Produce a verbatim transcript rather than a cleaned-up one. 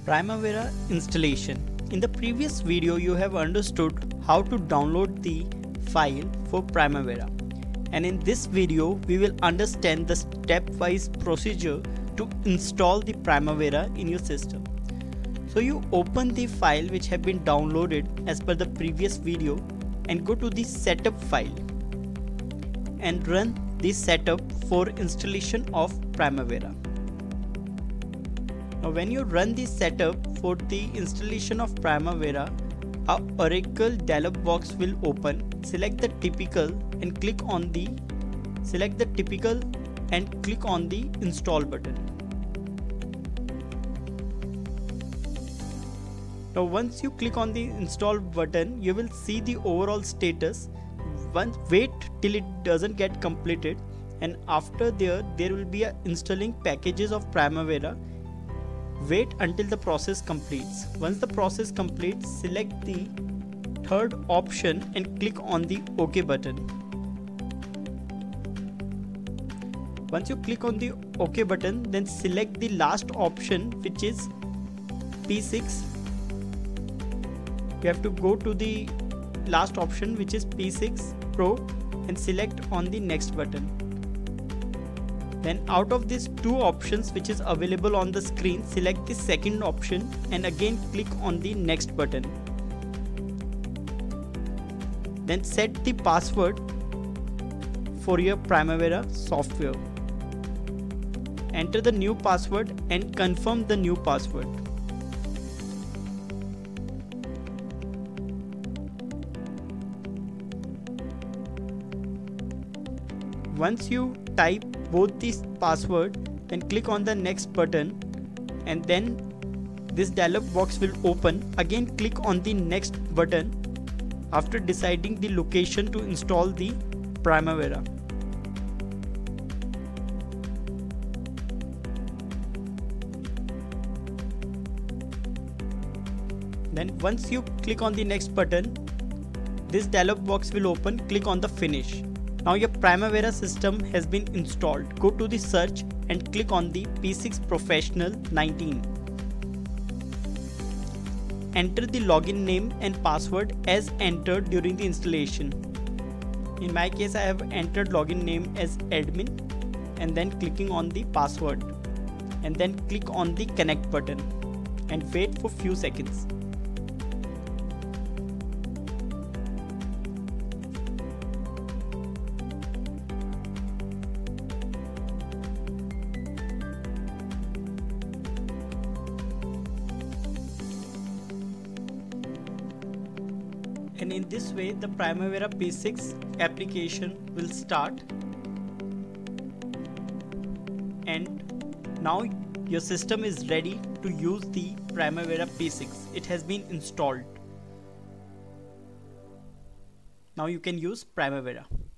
Primavera installation. In the previous video you have understood how to download the file for Primavera, and in this video we will understand the stepwise procedure to install the Primavera in your system. So you open the file which have been downloaded as per the previous video and go to the setup file and run the setup for installation of Primavera. Now when you run the setup for the installation of Primavera, a Oracle dialog box will open. Select the typical and click on the select the typical and click on the install button. Now once you click on the install button, you will see the overall status. Once wait till it doesn't get completed, and after there there will be a installing packages of Primavera. Wait until the process completes. Once the process completes, select the third option and click on the OK button. Once you click on the OK button, then select the last option, which is P six. You have to go to the last option, which is P six Pro, and select on the next button. Then out of these two options which is available on the screen, select the second option and again click on the next button. Then set the password for your Primavera software. Enter the new password and confirm the new password. Once you type both these password, then click on the next button, and then this dialog box will open. Again click on the next button after deciding the location to install the Primavera. Then once you click on the next button, this dialog box will open. Click on the finish. Now your Primavera system has been installed. Go to the search and click on the P six Professional nineteen. Enter the login name and password as entered during the installation. In my case I have entered login name as admin and then clicking on the password, and then click on the connect button and wait for few seconds. And in this way the Primavera P six application will start, and now your system is ready to use the Primavera P six. It has been installed. Now you can use Primavera.